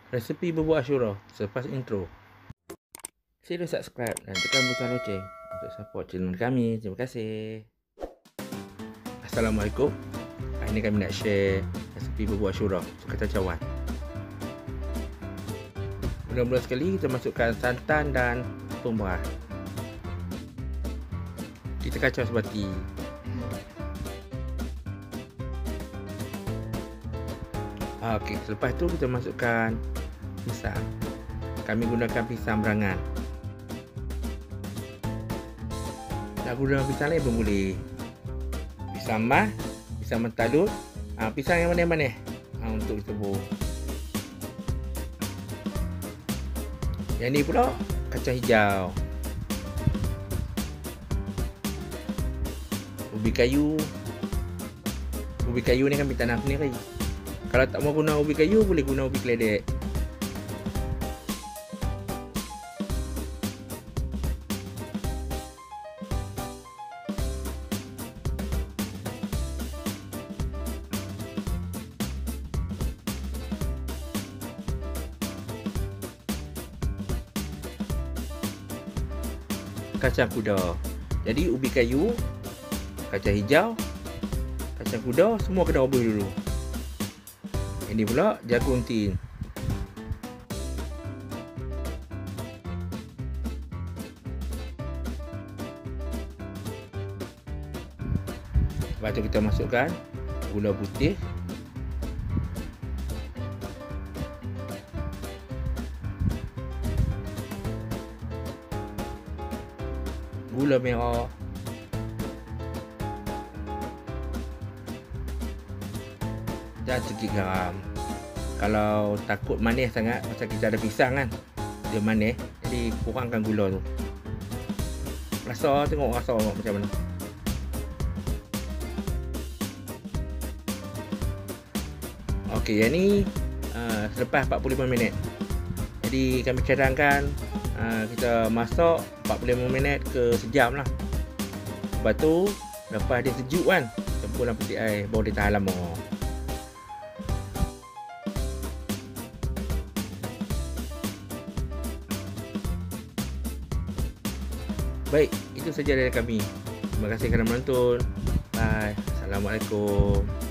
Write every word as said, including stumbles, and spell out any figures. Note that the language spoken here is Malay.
resepi bubur Ashura selepas intro. Sila subscribe dan tekan butang loceng untuk support channel kami. Terima kasih. Assalamualaikum. Hari ini kami nak share resepi bubur Ashura Sukatan Cawan. Mula-mula sekali kita masukkan santan dan tepung beras. Kita kacau sebati. Okey, selepas tu kita masukkan pisang. Kami gunakan pisang berangan. Nak guna pisang lain pun boleh. Pisang mas, pisang mentadut, ha, pisang yang manis-manis ha, untuk ditebus. Yang ni pula kacang hijau, ubi kayu. Ubi kayu ni kami tanam sendiri. Kalau tak mau guna ubi kayu, boleh guna ubi keledek. Kacang kuda. Jadi ubi kayu, kacang hijau, kacang kuda semua kena rebus dulu. Ini pula jagung tin. Lepas tu kita masukkan gula putih, gula merah, dan sedikit garam. Kalau takut manis sangat, pasal kita ada pisang kan, dia manis, jadi kurangkan gula tu. Rasa, tengok rasa macam mana. Okey, yang ni uh, selepas empat puluh lima minit. Jadi kami cadangkan uh, kita masak empat puluh lima minit ke sejam lah. Lepas tu, lepas dia sejuk kan, tempur dalam peti air, baru dia tahan lama. Baik, itu saja dari kami. Terima kasih kerana menonton. Bye. Assalamualaikum.